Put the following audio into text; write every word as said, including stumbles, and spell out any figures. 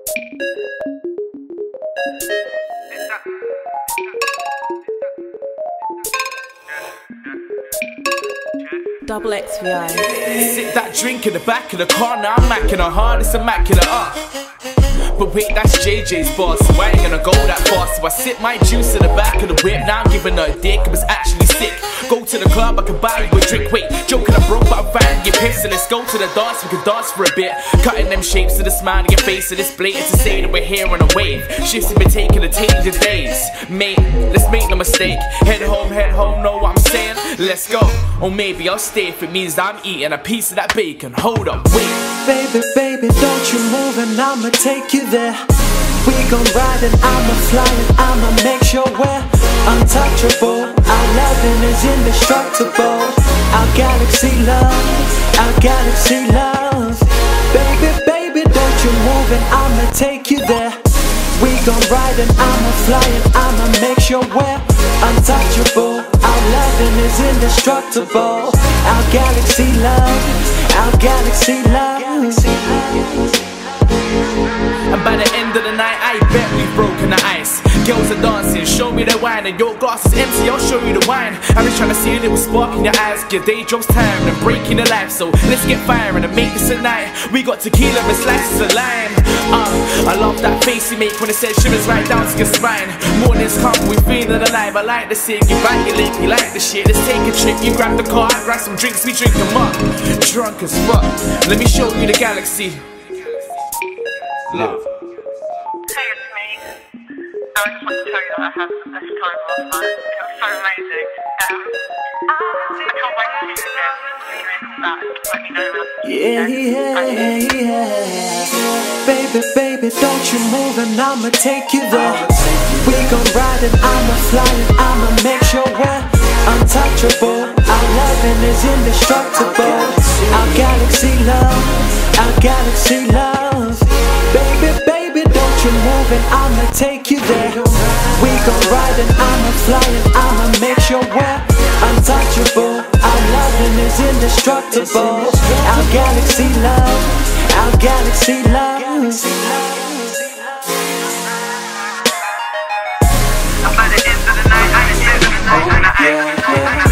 Double X V I. Sit that drink in the back of the car, now I'm macking her hard, it's immaculate, uh But wait, that's J J's boss, so I ain't gonna go that far. So I sip my juice in the back of the whip, now I'm giving her a dick, it was actually sick. Go to the club, I can buy you a drink, wait, joking I'm broke, but I'm fine, get pissed. And let's go to the dance, we can dance for a bit. Cutting them shapes to the smile on your face, and it's blatant to say that we're here on a wave. Shifts have been taking a change of days. Mate, let's make no mistake, head home, head home, know what I'm saying? Let's go, or maybe I'll stay if it means I'm eating a piece of that bacon. Hold up, wait. Baby, baby, don't you move and I'ma take you there. We gon' ride and I'ma fly and I'ma make sure we're untouchable. Our loving is indestructible. Our galaxy love, our galaxy love. Baby, baby, don't you move and I'ma take you there. We gon' ride and I'ma fly and I'ma make sure we're untouchable. Our loving is indestructible. Our galaxy love, our galaxy love. And by the end of the night, I bet we've broken the ice. Girls are dancing, show me the wine, and your glass is empty, I'll show you the wine. I'm just trying to see a little spark in your eyes. Your day job's tiring and breaking your life, so let's get firing and make this a night. We got tequila and slices of lime. Uh, I love that face you make when it says shivers right down to your spine. Mornings come, we feeling alive. I like the cig, you bite your lip, you like the shit. Let's take a trip, you grab the car, I grab some drinks, we drink them up. Drunk as fuck, let me show you the galaxy. Love. Hey, it's me. So I just want to tell you that I had the best time last night. It was so amazing. Um, I can't wait to see you again. Please come back. Let me know that. Yeah, yeah, yeah. Baby, baby, don't you move and I'ma take you there. We gon' ride and I'ma fly and I'ma make sure we're untouchable. Our loving is indestructible. Our galaxy love, our galaxy love. Baby, baby, don't you move and I'ma take you there. We gon' ride and I'ma fly and I'ma make sure we're untouchable. Our loving is indestructible. Our galaxy love, our galaxy love. And by the end of the night, I ain't living the night, and I ain't